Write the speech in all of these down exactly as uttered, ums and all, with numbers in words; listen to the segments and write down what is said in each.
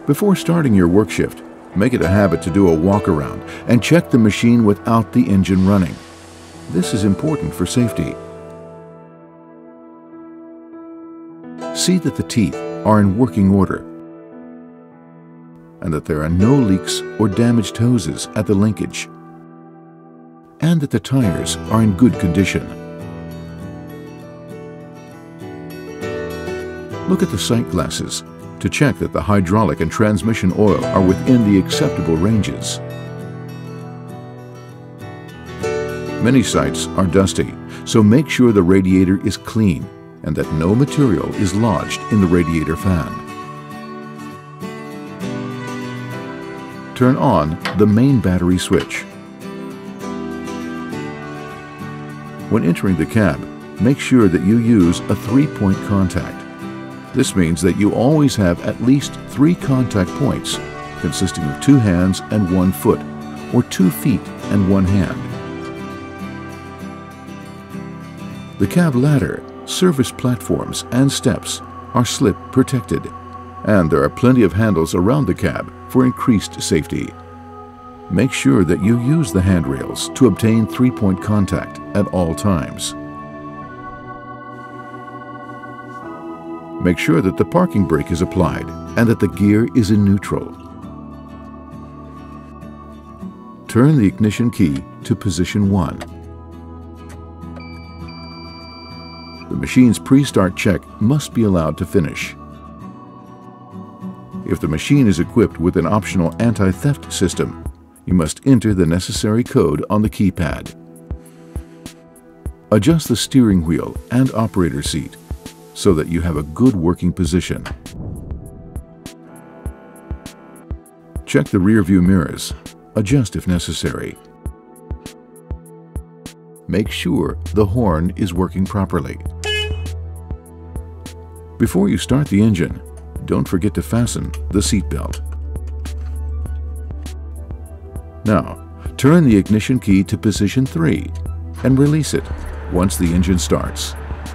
Before starting your work shift, make it a habit to do a walk around and check the machine without the engine running. This is important for safety. See that the teeth are in working order and that there are no leaks or damaged hoses at the linkage, and that the tires are in good condition. Look at the sight glasses to check that the hydraulic and transmission oil are within the acceptable ranges. Many sights are dusty, so make sure the radiator is clean and that no material is lodged in the radiator fan. Turn on the main battery switch. When entering the cab, make sure that you use a three-point contact. This means that you always have at least three contact points, consisting of two hands and one foot, or two feet and one hand. The cab ladder, service platforms, and steps are slip protected, and there are plenty of handles around the cab for increased safety. Make sure that you use the handrails to obtain three-point contact at all times. Make sure that the parking brake is applied and that the gear is in neutral. Turn the ignition key to position one. The machine's pre-start check must be allowed to finish. If the machine is equipped with an optional anti-theft system, you must enter the necessary code on the keypad. Adjust the steering wheel and operator seat so that you have a good working position. Check the rear view mirrors. Adjust if necessary. Make sure the horn is working properly. Before you start the engine, don't forget to fasten the seat belt. Now, turn the ignition key to position three and release it once the engine starts.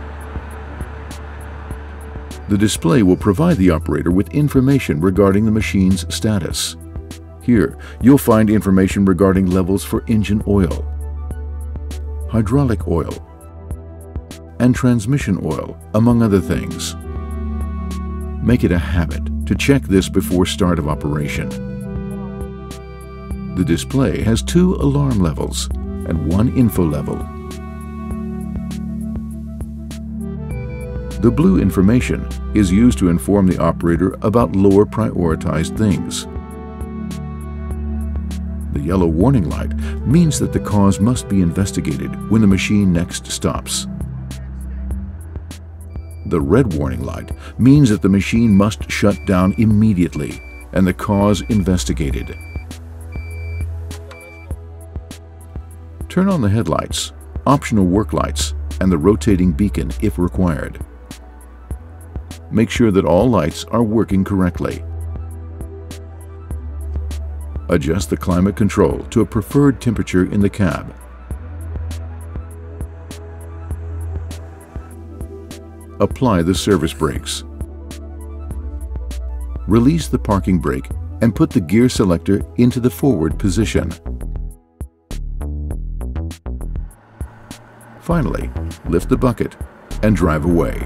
The display will provide the operator with information regarding the machine's status. Here, you'll find information regarding levels for engine oil, hydraulic oil, and transmission oil, among other things. Make it a habit to check this before start of operation. The display has two alarm levels and one info level. The blue information is used to inform the operator about lower prioritized things. The yellow warning light means that the cause must be investigated when the machine next stops. The red warning light means that the machine must shut down immediately and the cause investigated. Turn on the headlights, optional work lights, and the rotating beacon if required. Make sure that all lights are working correctly. Adjust the climate control to a preferred temperature in the cab. Apply the service brakes. Release the parking brake and put the gear selector into the forward position. Finally, lift the bucket and drive away.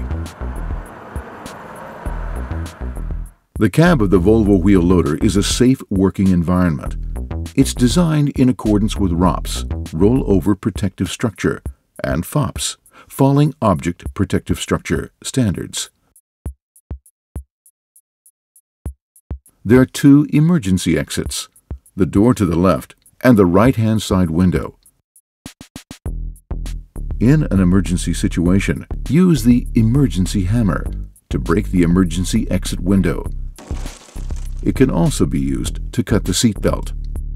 The cab of the Volvo Wheel Loader is a safe working environment. It's designed in accordance with R O P's, Rollover Protective Structure, and F O P's, Falling Object Protective Structure, standards. There are two emergency exits, the door to the left and the right-hand side window. In an emergency situation, use the emergency hammer to break the emergency exit window. It can also be used to cut the seat belt.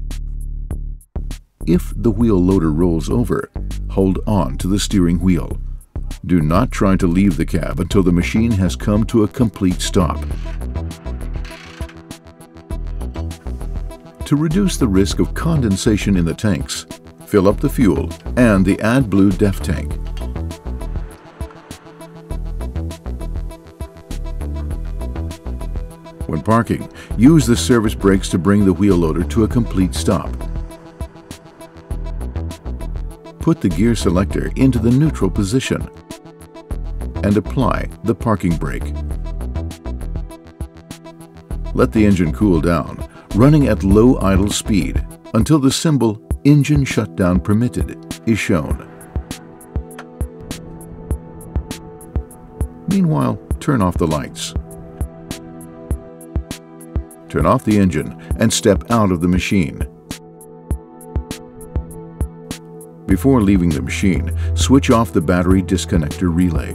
If the wheel loader rolls over, hold on to the steering wheel. Do not try to leave the cab until the machine has come to a complete stop. To reduce the risk of condensation in the tanks, fill up the fuel and the AdBlue D E F tank. When parking, use the service brakes to bring the wheel loader to a complete stop. Put the gear selector into the neutral position and apply the parking brake. Let the engine cool down, running at low idle speed until the symbol "Engine Shutdown Permitted" is shown. Meanwhile, turn off the lights. Turn off the engine and step out of the machine. Before leaving the machine, switch off the battery disconnector relay.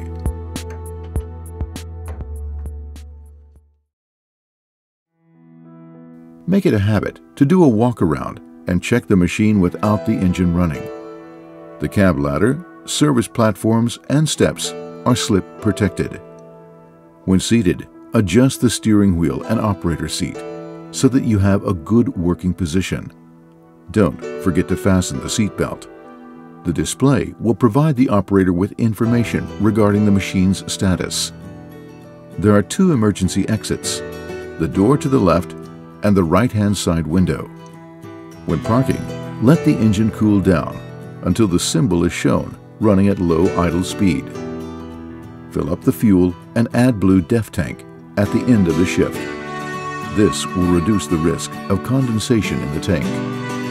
Make it a habit to do a walk around and check the machine without the engine running. The cab ladder, service platforms, and steps are slip protected. When seated, adjust the steering wheel and operator seat so that you have a good working position. Don't forget to fasten the seat belt. The display will provide the operator with information regarding the machine's status. There are two emergency exits, the door to the left and the right-hand side window. When parking, let the engine cool down until the symbol is shown running at low idle speed. Fill up the fuel and AdBlue def tank at the end of the shift. This will reduce the risk of condensation in the tank.